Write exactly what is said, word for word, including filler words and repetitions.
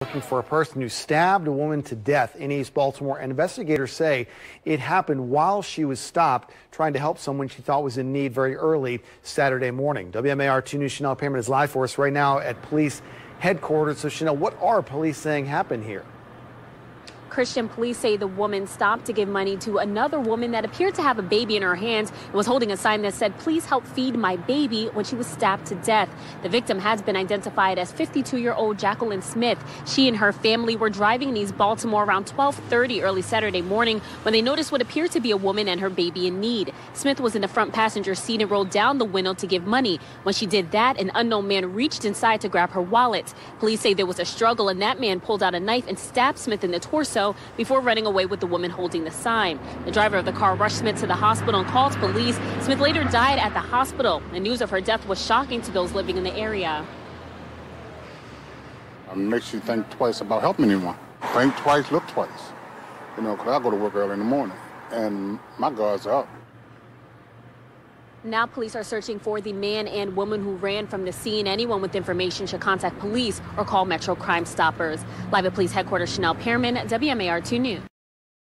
Looking for a person who stabbed a woman to death in East Baltimore, and investigators say it happened while she was stopped trying to help someone she thought was in need very early Saturday morning. W M A R two News' Chanel Pearman is live for us right now at police headquarters. So Chanel, what are police saying happened here? Christian, police say the woman stopped to give money to another woman that appeared to have a baby in her hands and was holding a sign that said, "Please help feed my baby," when she was stabbed to death. The victim has been identified as fifty-two-year-old Jacqueline Smith. She and her family were driving in East Baltimore around twelve thirty early Saturday morning when they noticed what appeared to be a woman and her baby in need. Smith was in the front passenger seat and rolled down the window to give money. When she did that, an unknown man reached inside to grab her wallet. Police say there was a struggle and that man pulled out a knife and stabbed Smith in the torso before running away with the woman holding the sign. The driver of the car rushed Smith to the hospital and called police. Smith later died at the hospital. The news of her death was shocking to those living in the area. It makes you think twice about helping anyone. Think twice, look twice. You know, because I go to work early in the morning, and my guards are up. Now police are searching for the man and woman who ran from the scene. Anyone with information should contact police or call Metro Crime Stoppers. Live at police headquarters, Chanel Pearman, W M A R two News.